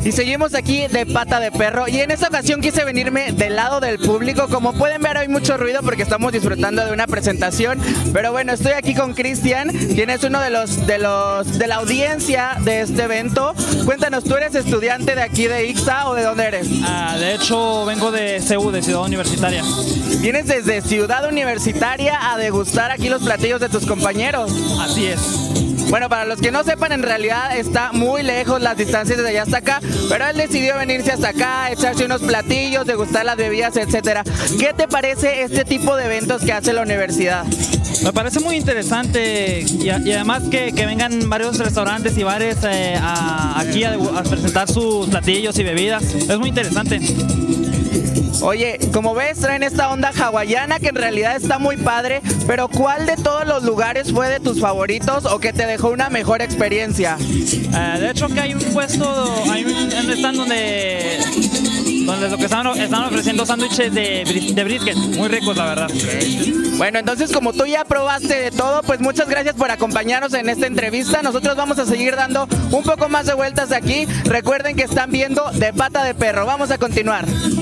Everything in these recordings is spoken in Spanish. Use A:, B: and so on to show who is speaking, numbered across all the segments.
A: Y seguimos aquí de Pata de Perro y en esta ocasión quise venirme del lado del público. Como pueden ver hay mucho ruido porque estamos disfrutando de una presentación, pero bueno, estoy aquí con Cristian, quien es uno de la audiencia de este evento. Cuéntanos, ¿tú eres estudiante de aquí de Ixta o de dónde eres?
B: De hecho vengo de CU, de Ciudad Universitaria.
A: Vienes desde Ciudad Universitaria a degustar aquí los platillos de tus compañeros.
B: Así es.
A: Bueno, para los que no sepan, en realidad está muy lejos las distancias desde allá hasta acá, pero él decidió venirse hasta acá, echarse unos platillos, degustar las bebidas, etcétera. ¿Qué te parece este tipo de eventos que hace la universidad?
B: Me parece muy interesante y además que vengan varios restaurantes y bares aquí a presentar sus platillos y bebidas. Es muy interesante.
A: Oye, como ves, traen esta onda hawaiana que en realidad está muy padre, pero ¿cuál de todos los lugares fue de tus favoritos o que te dejó una mejor experiencia?
B: De hecho que hay un puesto, hay un stand donde lo que están ofreciendo sándwiches de brisket, muy ricos la verdad.
A: Bueno, entonces como tú ya probaste de todo, pues muchas gracias por acompañarnos en esta entrevista. Nosotros vamos a seguir dando un poco más de vueltas aquí. Recuerden que están viendo De Pata de Perro. Vamos a continuar.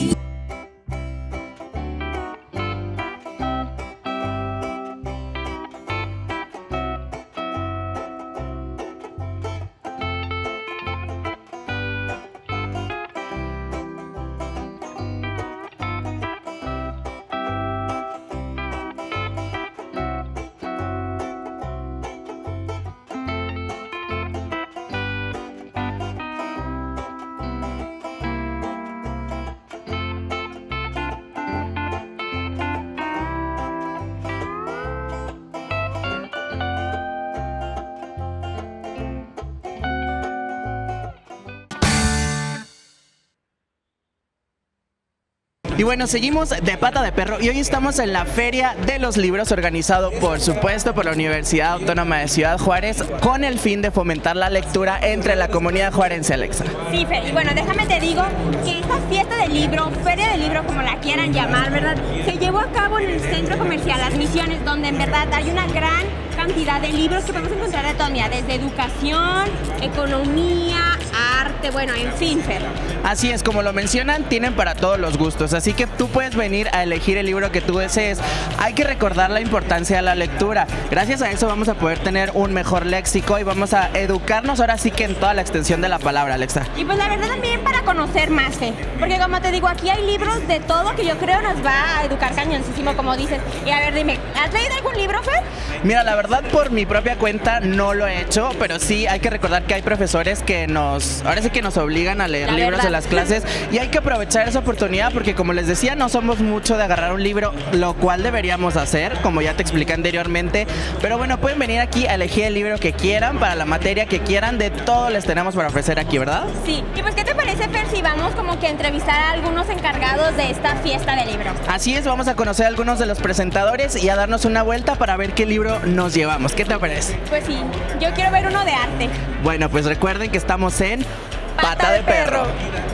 A: Y bueno, seguimos de Pata de Perro y hoy estamos en la Feria de los Libros organizado por supuesto por la Universidad Autónoma de Ciudad Juárez con el fin de fomentar la lectura entre la comunidad juarense, Alexa.
C: Sí, Fer, y bueno, déjame te digo que esta fiesta del libro, feria del libro como la quieran llamar, ¿verdad? Se llevó a cabo en el centro comercial Las Misiones, donde en verdad hay una gran cantidad de libros que podemos encontrar de todo, mira, desde educación, economía, arte, bueno, en fin, Fer.
A: Así es, como lo mencionan, tienen para todos los gustos, así que tú puedes venir a elegir el libro que tú desees. Hay que recordar la importancia de la lectura. Gracias a eso vamos a poder tener un mejor léxico y vamos a educarnos ahora sí que en toda la extensión de la palabra, Alexa.
C: Y pues la verdad también para conocer más, Fer, porque como te digo, aquí hay libros de todo que yo creo nos va a educar cañoncísimo, como dices. Y a ver, dime, ¿has leído algún libro, Fer?
A: Mira, la verdad por mi propia cuenta no lo he hecho, pero sí hay que recordar que hay profesores que ahora sí que nos obligan a leer libros en las clases y hay que aprovechar esa oportunidad porque como les decía, no somos mucho de agarrar un libro, lo cual deberíamos hacer, como ya te expliqué anteriormente, pero bueno, pueden venir aquí a elegir el libro que quieran, para la materia que quieran, de todo les tenemos para ofrecer aquí, ¿verdad?
C: Sí, y pues ¿qué te parece, Fer, si vamos como que a entrevistar a algunos encargados de esta fiesta de libros?
A: Así es, vamos a conocer a algunos de los presentadores y a darnos una vuelta para ver qué libro nos llevamos. ¿Qué te parece?
C: Pues sí, yo quiero ver uno de arte.
A: Bueno, pues recuerden que estamos en Pata de Perro.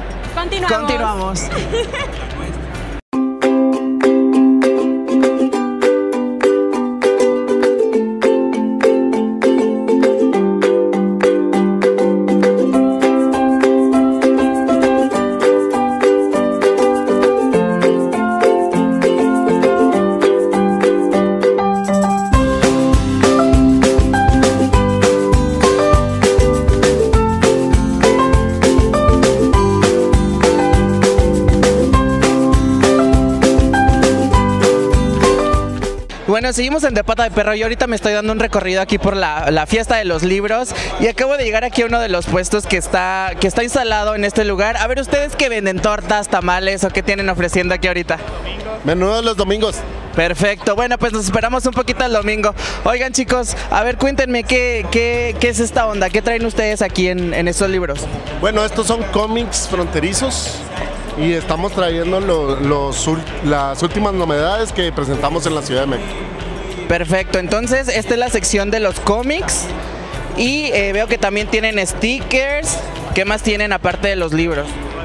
C: Continuamos.
A: Bueno, seguimos en De Pata de Perro y ahorita me estoy dando un recorrido aquí por la fiesta de los libros y acabo de llegar aquí a uno de los puestos que está instalado en este lugar. A ver, ¿ustedes qué venden? ¿Tortas, tamales o qué tienen ofreciendo aquí ahorita?
D: Menú de los domingos.
A: Perfecto, bueno, pues nos esperamos un poquito el domingo. Oigan, chicos, a ver, cuéntenme qué es esta onda, ¿qué traen ustedes aquí en estos libros?
D: Bueno, estos son cómics fronterizos y estamos trayendo las últimas novedades que presentamos en la Ciudad de México.
A: Perfecto, entonces esta es la sección de los cómics y veo que también tienen stickers. ¿Qué más tienen aparte de los libros?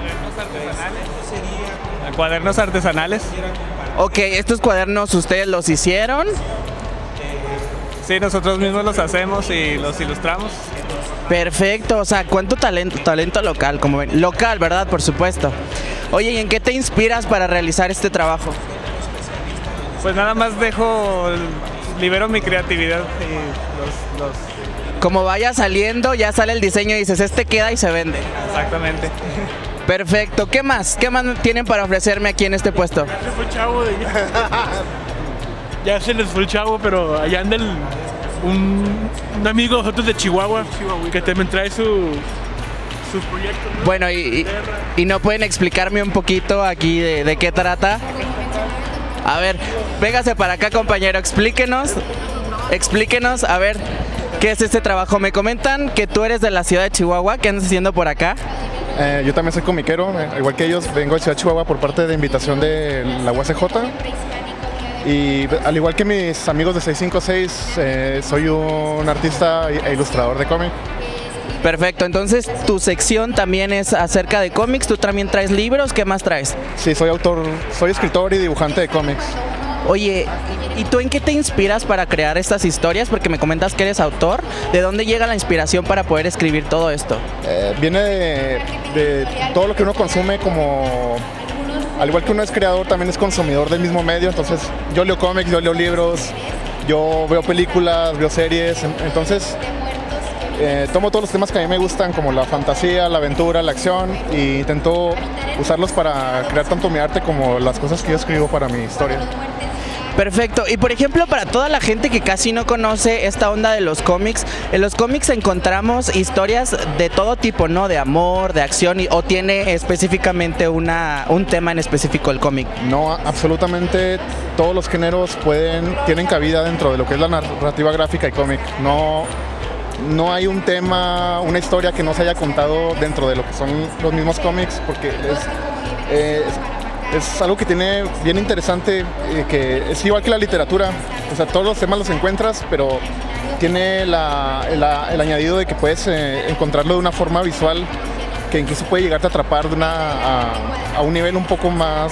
B: Cuadernos artesanales.
A: Ok, ¿estos cuadernos ustedes los hicieron?
B: Sí, nosotros mismos los hacemos y los ilustramos.
A: Perfecto, o sea, ¿cuánto talento local? Como ven, local, ¿verdad? Por supuesto. Oye, ¿y en qué te inspiras para realizar este trabajo?
E: Pues nada más libero mi creatividad y los...
A: Como vaya saliendo, ya sale el diseño y dices, este queda y se vende.
E: Exactamente.
A: Perfecto, ¿qué más? ¿Qué más tienen para ofrecerme aquí en este puesto?
F: Se fue el chavo ya se les fue el chavo, pero allá anda un amigo de nosotros de Chihuahua que también trae sus proyectos, ¿no?
A: Bueno, y no pueden explicarme un poquito aquí de qué trata. A ver, véngase para acá, compañero, explíquenos, a ver, ¿qué es este trabajo? Me comentan que tú eres de la ciudad de Chihuahua, ¿qué andas haciendo por acá?
G: Yo también soy comiquero, igual que ellos, vengo de Ciudad de Chihuahua por parte de invitación de la UACJ. Y al igual que mis amigos de 656, soy un artista e ilustrador de cómic.
A: Perfecto, entonces tu sección también es acerca de cómics, tú también traes libros, ¿qué más traes?
G: Sí, soy escritor y dibujante de cómics.
A: Oye, ¿y tú en qué te inspiras para crear estas historias? Porque me comentas que eres autor. ¿De dónde llega la inspiración para poder escribir todo esto?
G: Viene de todo lo que uno consume, como al igual que uno es creador, también es consumidor del mismo medio. Entonces yo leo cómics, yo leo libros, yo veo películas, veo series. Entonces tomo todos los temas que a mí me gustan, como la fantasía, la aventura, la acción, e intento usarlos para crear tanto mi arte como las cosas que yo escribo para mi historia.
A: Perfecto, y por ejemplo para toda la gente que casi no conoce esta onda de los cómics, en los cómics encontramos historias de todo tipo, ¿no? De amor, de acción, o tiene específicamente un tema en específico el cómic.
G: No, absolutamente todos los géneros tienen cabida dentro de lo que es la narrativa gráfica y cómic. No hay un tema, una historia que no se haya contado dentro de lo que son los mismos cómics, porque es algo que tiene bien interesante, que es igual que la literatura. O sea, todos los temas los encuentras, pero tiene el añadido de que puedes encontrarlo de una forma visual que incluso puede llegarte a atrapar a un nivel un poco más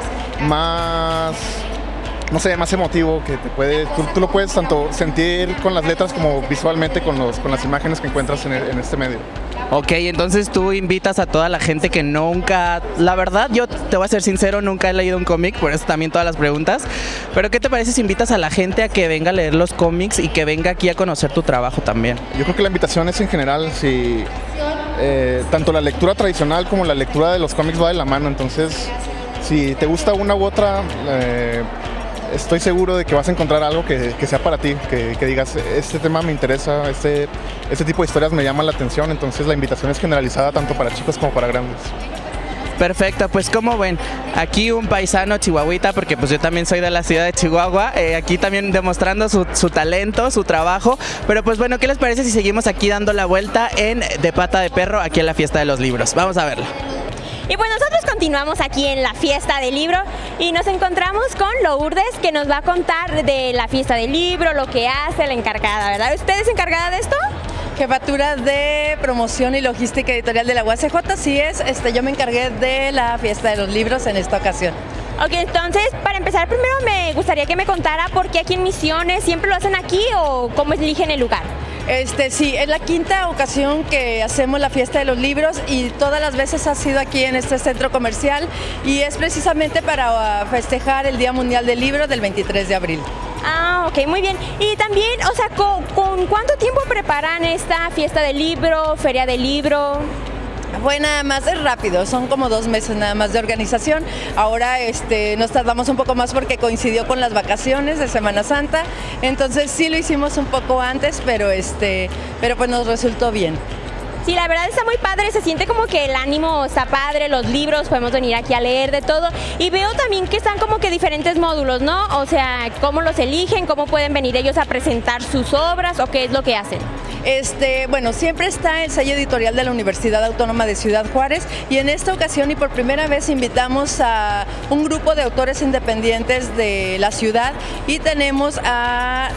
G: no sé, más emotivo, que tú lo puedes tanto sentir con las letras como visualmente con las imágenes que encuentras en este medio.
A: Ok, entonces tú invitas a toda la gente que nunca, la verdad yo te voy a ser sincero, nunca he leído un cómic, por eso también todas las preguntas, pero ¿qué te parece si invitas a la gente a que venga a leer los cómics y que venga aquí a conocer tu trabajo también?
G: Yo creo que la invitación es en general, si tanto la lectura tradicional como la lectura de los cómics va de la mano, entonces si te gusta una u otra, estoy seguro de que vas a encontrar algo que sea para ti, que digas, este tema me interesa, este tipo de historias me llaman la atención. Entonces la invitación es generalizada tanto para chicos como para grandes.
A: Perfecto, pues como ven, aquí un paisano chihuahuita, porque pues yo también soy de la ciudad de Chihuahua, aquí también demostrando su talento, su trabajo, pero pues bueno, ¿qué les parece si seguimos aquí dando la vuelta en De Pata de Perro, aquí en la Fiesta de los Libros? Vamos a verlo.
C: Y pues nosotros continuamos aquí en la Fiesta del Libro y nos encontramos con Lourdes, que nos va a contar de la Fiesta del Libro, lo que hace, la encargada, ¿verdad? ¿Usted es encargada de esto?
H: Jefatura de Promoción y Logística Editorial de la UACJ, sí es, yo me encargué de la Fiesta de los Libros en esta ocasión.
C: Ok, entonces, para empezar, primero me gustaría que me contara por qué aquí en Misiones, ¿siempre lo hacen aquí o cómo eligen el lugar?
H: Sí, es la quinta ocasión que hacemos la Fiesta de los Libros y todas las veces ha sido aquí en este centro comercial y es precisamente para festejar el Día Mundial del Libro del 23 de abril.
C: Ah, ok, muy bien. Y también, o sea, ¿con cuánto tiempo preparan esta Fiesta del Libro, Feria del Libro?
H: Fue nada más, es rápido, son como 2 meses nada más de organización. Ahora nos tardamos un poco más porque coincidió con las vacaciones de Semana Santa, entonces sí lo hicimos un poco antes, pero pues nos resultó bien.
C: Sí, la verdad está muy padre, se siente como que el ánimo está padre, los libros, podemos venir aquí a leer de todo. Y veo también que están como que diferentes módulos, ¿no? O sea, ¿cómo los eligen? ¿Cómo pueden venir ellos a presentar sus obras o qué es lo que hacen?
H: Bueno, siempre está el sello editorial de la Universidad Autónoma de Ciudad Juárez y en esta ocasión y por primera vez invitamos a un grupo de autores independientes de la ciudad y tenemos al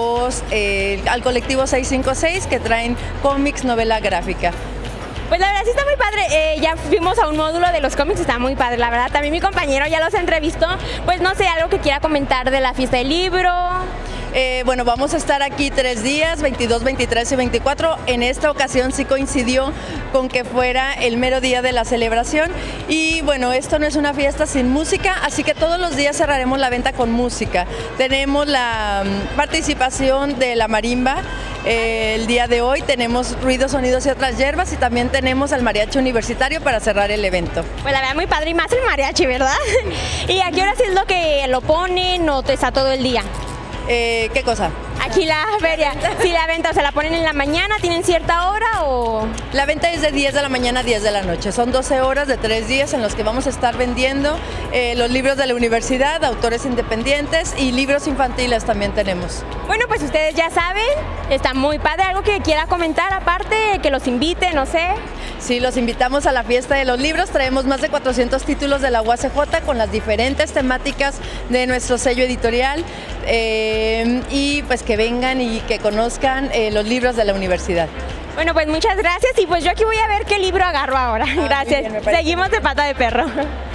H: colectivo 656 que traen cómics, novela gráfica.
C: Pues la verdad sí está muy padre, ya fuimos a un módulo de los cómics, está muy padre, la verdad, también mi compañero ya los entrevistó, pues no sé, algo que quiera comentar de la Fiesta del Libro.
H: Bueno, vamos a estar aquí 3 días, 22, 23 y 24. En esta ocasión sí coincidió con que fuera el mero día de la celebración. Y bueno, esto no es una fiesta sin música, así que todos los días cerraremos la venta con música. Tenemos la participación de la marimba. El día de hoy tenemos ruidos, sonidos y otras hierbas, y también tenemos al mariachi universitario para cerrar el evento.
C: Pues la verdad muy padre, y más el mariachi, ¿verdad? ¿Y a qué hora sí es lo que lo ponen o te está todo el día?
H: ¿Qué cosa?
C: Aquí la feria, sí, la venta, o sea, la ponen en la mañana, ¿tienen cierta hora o...?
H: La venta es de 10 de la mañana a 10 de la noche. Son 12 horas de 3 días en los que vamos a estar vendiendo los libros de la universidad, autores independientes y libros infantiles también tenemos.
C: Bueno, pues ustedes ya saben, está muy padre. ¿Algo que quiera comentar aparte, que los invite, no sé?
H: Sí, los invitamos a la fiesta de los libros. Traemos más de 400 títulos de la UACJ con las diferentes temáticas de nuestro sello editorial y pues que vengan y que conozcan los libros de la universidad.
C: Bueno, pues muchas gracias y pues yo aquí voy a ver qué libro agarro ahora. Gracias.
H: Bien,
C: seguimos de Pata de Perro.